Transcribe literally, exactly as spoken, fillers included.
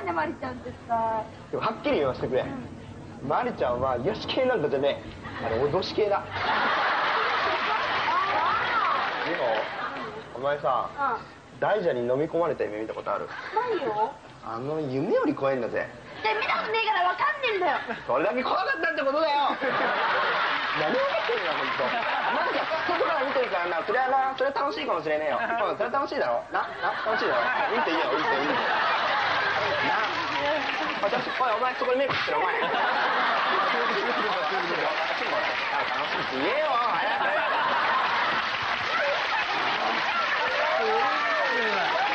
ね、マリちゃんってさ。 でもはっきり言わせてくれ、うん、マリちゃんは癒し系なんかじゃねえ、あれ脅し系だ。でもお前さ、うん、大蛇に飲み込まれた夢見たことある？ ないよ。 あの夢より怖いんだぜ。 で見たことねえから分かんねえんだよ。 それだけ怖かったってことだよ。何を言ってるんだ本当。なんか外から見てるからな、それはな、それは楽しいかもしれねえよ。うん、それは楽しいだろ。な、な、楽しいだろ。見ていいよ、見ていいよ。な、私、おい、お前そこにメイクしてるお前。楽しいって言えよ、早く。